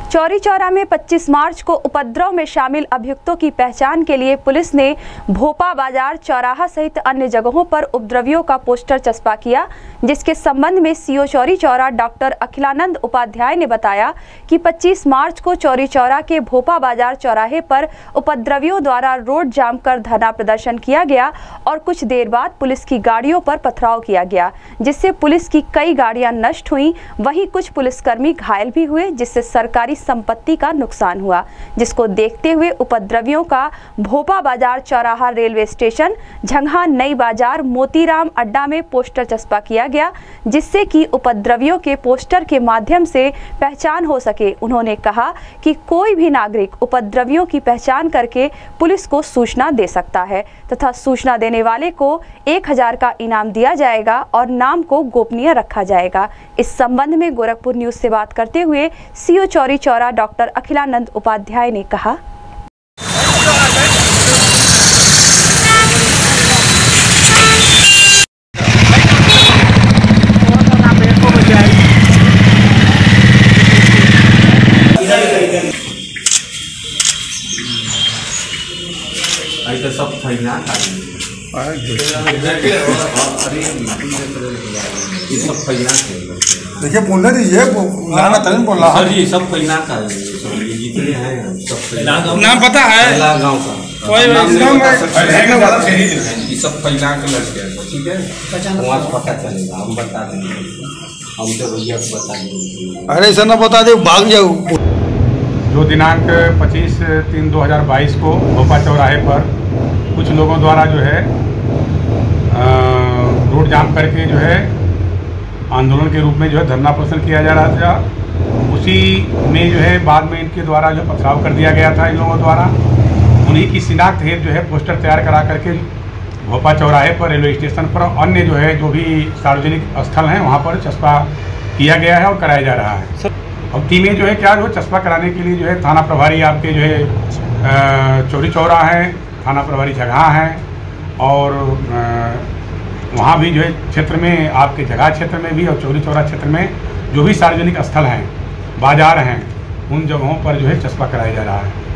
चौरी चौरा में 25 मार्च को उपद्रव में शामिल अभियुक्तों की पहचान के लिए पुलिस ने भोपा बाजार चौराहा सहित अन्य जगहों पर उपद्रवियों का पोस्टर चस्पा किया, जिसके संबंध में सीओ चौरी चौरा डॉक्टर अखिलानंद उपाध्याय ने बताया कि 25 मार्च को चौरी चौरा के भोपा बाजार चौराहे पर उपद्रवियों द्वारा रोड जाम कर धरना प्रदर्शन किया गया और कुछ देर बाद पुलिस की गाड़ियों पर पथराव किया गया, जिससे पुलिस की कई गाड़ियां नष्ट हुई। वहीं कुछ पुलिसकर्मी घायल भी हुए, जिससे सरकारी संपत्ति का नुकसान हुआ, जिसको देखते हुए उपद्रवियों का भोपा बाजार चौराहा रेलवे स्टेशन, झंगहा नई बाजार, मोतीराम अड्डा में पोस्टर चस्पा किया गया, जिससे कि उपद्रवियों के पोस्टर के माध्यम से पहचान हो सके। उन्होंने कहा कि कोई भी नागरिक उपद्रवियों की पहचान करके पुलिस को सूचना दे सकता है तथा सूचना देने वाले को 1000 का इनाम दिया जाएगा और नाम को गोपनीय रखा जाएगा। इस संबंध में गोरखपुर न्यूज से बात करते हुए सीओ चौरी चौरा डॉक्टर अखिलानंद उपाध्याय ने कहा, तो सब फैला देखिए बोलने दीजिए, बोल रहा सर जी, सब फैला का जितने हैं सब नाम पता है गाँव का सब फैला के लड़के हैं, ठीक है, वहाँ से पता चलेगा, हम बता देंगे, हम तो भैया को बता देंगे। अरे सर ना बता दे, भाग जाओ। जो दिनांक 25/3/2022 को भोपा चौराहे पर कुछ लोगों द्वारा जो है रोड जाम करके जो है आंदोलन के रूप में जो है धरना प्रदर्शन किया जा रहा था, उसी में जो है बाद में इनके द्वारा जो पथराव कर दिया गया था इन लोगों द्वारा। उन्हीं की शिनाख्त हेतु जो है पोस्टर तैयार करा करके भोपा चौराहे पर, रेलवे स्टेशन पर, अन्य जो है जो भी सार्वजनिक स्थल हैं वहाँ पर चस्पा किया गया है और कराया जा रहा है। अब टीमें जो है क्या जो चस्पा कराने के लिए जो है थाना प्रभारी आपके जो है चौरी चौरा है, थाना प्रभारी झंगहा है और वहाँ भी जो है क्षेत्र में आपके जगह क्षेत्र में भी और चौरी चौरा क्षेत्र में जो भी सार्वजनिक स्थल हैं, बाजार हैं, उन जगहों पर जो है चस्पा कराया जा रहा है।